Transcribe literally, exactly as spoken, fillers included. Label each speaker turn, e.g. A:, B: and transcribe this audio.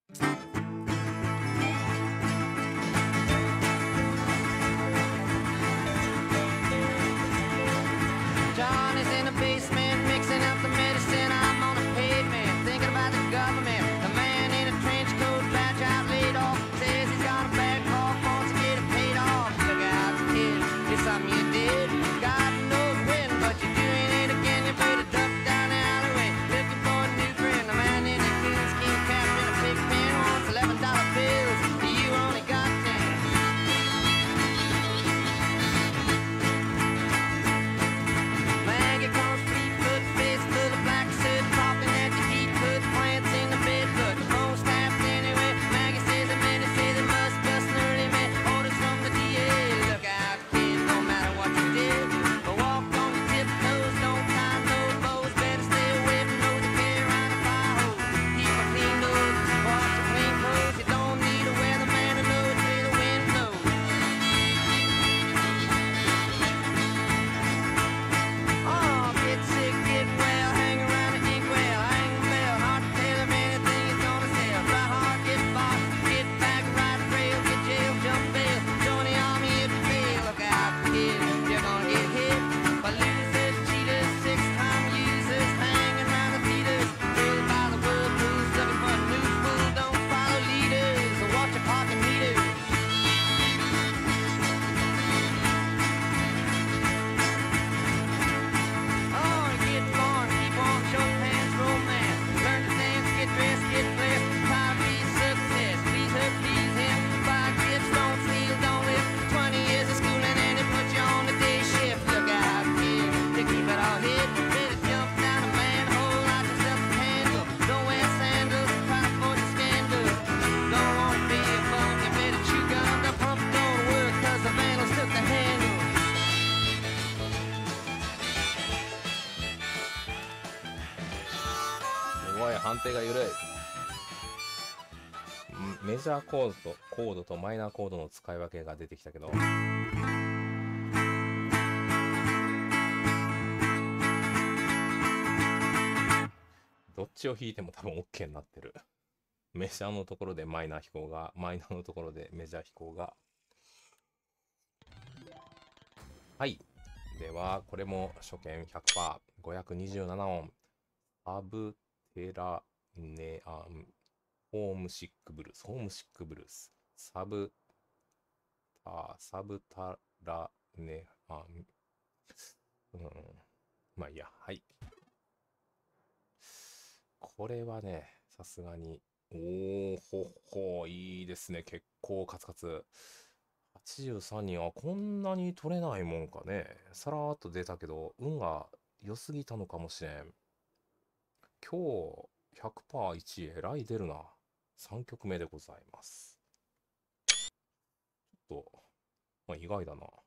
A: John is in the basement mixing up the medicine. I'm on a pavement thinking about the government. The man in a trench coat, badge out laid off, says he's got a bad cough, wants to get it paid off. Look out, kid, it's something you did. God knows when, but you're doing it again. You better duck down the alleyway, looking for a new friend. The man in the coonskin cap and a pig pen wants eleven dollar bills. You only got ten. Maggie comes three foot face full of black soot, talking at the heat, put plants in the bed, but the phone snapped anyway. Maggie says the men say they must bust an early man. Orders from the D A. Look out, kid, no matter what you did. But walk on your tiptoes, don't tie no bows. Better stay away from those that carry around a fire hose. Keep a clean nose, wash your clean clothes. You don't need a weatherman to know it's where the wind blows. Oh, get sick, get well, hang around the inkwell, hang the bell, hard to tell him anything he's gonna sell. Try hard, get boxed, get back, ride the rail, get jail, jump bail, join the army if you fail. Look out, kid, you're gonna get hit by losers, cheaters, six-time users, hanging around the theaters, pulled by the whirlpools, looking for a new fool. Don't follow leaders, or watch your parking meters. Oh, get born, keep on, short pants, romance. Learn to dance, get dressed, get blessed. Try to be success, please her, please him. Buy gifts, don't steal, don't live. Twenty years of schooling and it puts you on the day shift. Look out, kid, to keep it all hid. Better jump down a manhole, light yourself a candle. Don't wear sandals, try to avoid the scandal. Don't want to be a bum, you better chew gum. The pump don't work, cause the vandals took the handle. すごい判定が緩い。んメジャーコードとコードとマイナーコードの使い分けが出てきたけど、どっちを弾いても多分 OK になってる。メジャーのところでマイナー飛行が、マイナーのところでメジャー飛行が。はい。では、これも初見 ひゃくパーセント、ごひゃくにじゅうなな音。サブテラネアン、ホームシックブルース、ホームシックブルース。サブタ、サブタラネアン、うん、まあいいや、はい。これはね、さすがに、おー、ほっほ、いいですね。結構カツカツ。はちじゅうさんにんはこんなに取れないもんかね。さらーっと出たけど、運が良すぎたのかもしれん。今日 ひゃくパーセントいちいえらい出るな。さんきょくめでございます。ちょっと、まあ、意外だな。